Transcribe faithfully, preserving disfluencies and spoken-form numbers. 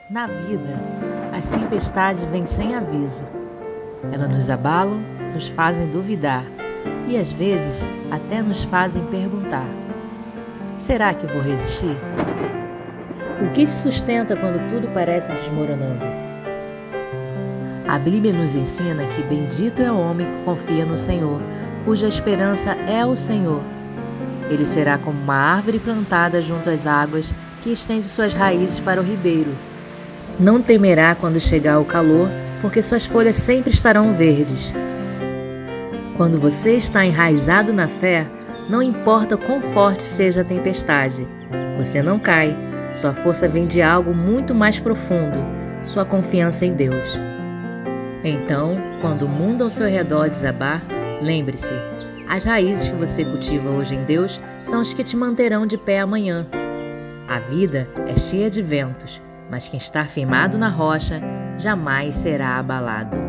Na vida, as tempestades vêm sem aviso. Elas nos abalam, nos fazem duvidar e às vezes até nos fazem perguntar: será que vou resistir? O que te sustenta quando tudo parece desmoronando? A Bíblia nos ensina que bendito é o homem que confia no Senhor, cuja esperança é o Senhor. Ele será como uma árvore plantada junto às águas, que estende suas raízes para o ribeiro. Não temerá quando chegar o calor, porque suas folhas sempre estarão verdes. Quando você está enraizado na fé, não importa quão forte seja a tempestade, você não cai. Sua força vem de algo muito mais profundo, sua confiança em Deus. Então, quando o mundo ao seu redor desabar, lembre-se, as raízes que você cultiva hoje em Deus são as que te manterão de pé amanhã. A vida é cheia de ventos, mas quem está firmado na rocha jamais será abalado.